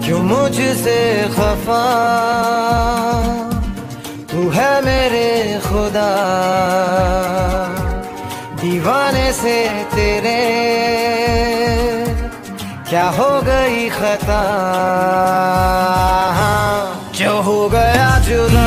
क्यों मुझसे खफा तू है मेरे खुदा, दीवाने से तेरे क्या हो गई खता, जो हो गया जुदा।